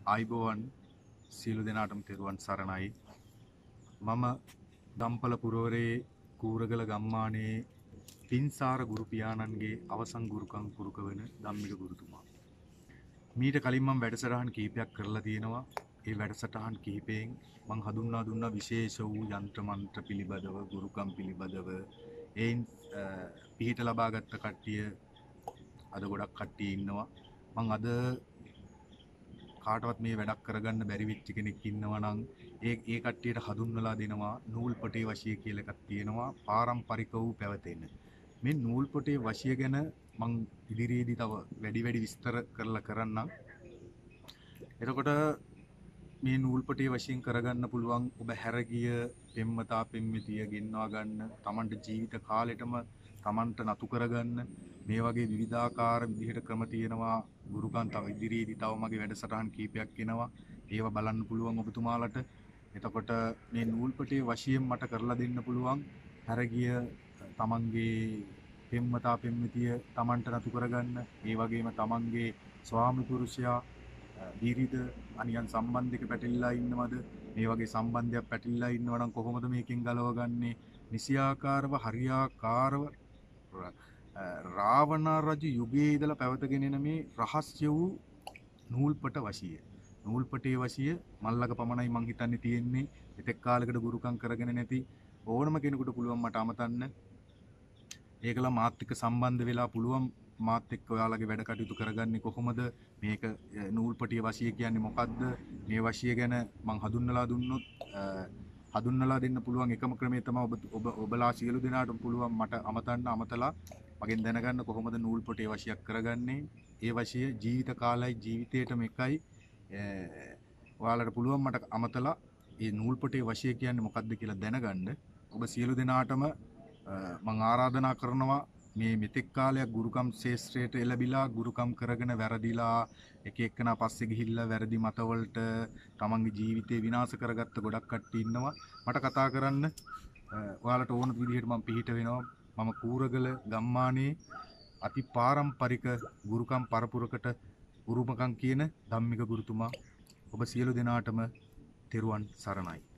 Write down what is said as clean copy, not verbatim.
ආයිබෝවන් සියලු දෙනාටම තෙරුවන් සරණයි. මම දම්පල පුරවරේ කූරගල ගම්මානයේ පින්සාර ගුරු පියාණන්ගේ අවසන් ගුරුකම් පුරුක වෙන ධම්මික ගුරුතුමා. මීට කලින් මම වැඩසටහන් කිහිපයක් කරලා තියෙනවා. ඒ වැඩසටහන් කිහිපයෙන් මම හඳුන්වා දුන්නා විශේෂ වූ යන්ත්‍ර මන්ත්‍ර පිළිබඳව, ගුරුකම් පිළිබඳව. ඒන් පිහිට ලබාගත් කට්ටිය අද ගොඩක් කට්ටිය ඉන්නවා. මම අද කාටවත් මේ වැඩක් කරගන්න බැරි වෙච්ච කෙනෙක් ඉන්නවා නම් ඒ කට්ටියට හඳුන්වලා දෙනවා නූල් පොටේ වශය කියලා එකක් තියෙනවා පාරම්පරික වූ පැවතෙන. මේ නූල් පොටේ වශය ගැන මං ඉදිරියේදී තව වැඩි විස්තර කරලා කරන්නම්. එතකොට මේ නූල් පොටේ වශයෙන් කරගන්න පුළුවන් ඔබ හැරගිය පෙම්වතා පෙම්වතිය ගෙන්වා ගන්න, Tamanට ජීවිත කාලෙටම Tamanට නතු කරගන්න මේ වගේ විවිධාකාර විදිහට ක්‍රම තියෙනවා. ගුරුකම් තව ඉදිරියේදී තව මගේ වැඩසටහන් කීපයක් එනවා. ඒවා බලන්න පුළුවන් ඔබතුමාලට. එතකොට මේ නූල් පොටේ වශයෙන් මට කරලා දෙන්න පුළුවන් හැරගිය තමන්ගේ පෙම්වතා පෙම්වතිය තමන්ට නතු කරගන්න. ඒ වගේම තමන්ගේ ස්වාමි පුරුෂයා දීරිද අනියන් සම්බන්ධයක පැටලිලා ඉන්නවද? මේ වගේ සම්බන්ධයක් පැටලිලා ඉන්නවා නම් කොහොමද මේකෙන් ගලවගන්නේ? නිසියාකාරව හරියාකාරව රාවණ රජු යුගයේ ඉඳලා පැවතගෙන එන මේ රහස්‍ය වූ නූල්පට වශය. නූල්පටේ වශය මල්ලක පමණයි මං හිතන්නේ තියෙන්නේ. මෙතෙක් කාලයකට ගුරුකම් කරගෙන නැති ඕනම කෙනෙකුට පුළුවන් මට අමතන්න. ඒකලා මාත් එක්ක සම්බන්ධ වෙලා පුළුවන් මාත් එක්ක ඔයාලගේ වැඩ කටයුතු කරගන්නේ කොහොමද? මේක නූල්පටිය වශය කියන්නේ මොකද්ද? මේ වශය ගැන මං හඳුන්වලා දුන්නොත් හඳුන්වලා දෙන්න පුළුවන් එකම ක්‍රමය තමයි ඔබලා සියලු දෙනාටම පුළුවන් මට අමතලා මගෙන් දැනගන්න කොහොමද නූල් පොටේ වශයක් කරගන්නේ. ඒ වශය ජීවිත කාලයි ජීවිතේටම එකයි. ඔයාලට පුළුවන් මට අමතලා මේ නූල් පොටේ වශය කියන්නේ මොකද්ද කියලා දැනගන්න. ඔබ සියලු දෙනාටම මම ආරාධනා කරනවා මේ මෙතෙක් කාලයක් ගුරුකම් ශාස්ත්‍රයට එළඹිලා ගුරුකම් කරගෙන වැරදිලා එක එක්කෙනා පස්සේ ගිහිල්ලා වැරදි මතවලට තමන්ගේ ජීවිතේ විනාශ කරගත්ත ගොඩක් කට්ටිය ඉන්නවා. මට කතා කරන්න ඔයාලට ඕන විදිහට මම පිහිට වෙනවා. මම කූරගල ගම්මානයේ අති පාරම්පරික ගුරුකම් පරපුරකට උරුමකම් කියන ධම්මික ගුරුතුමා. ඔබ සියලු දෙනාටම තෙරුවන් සරණයි.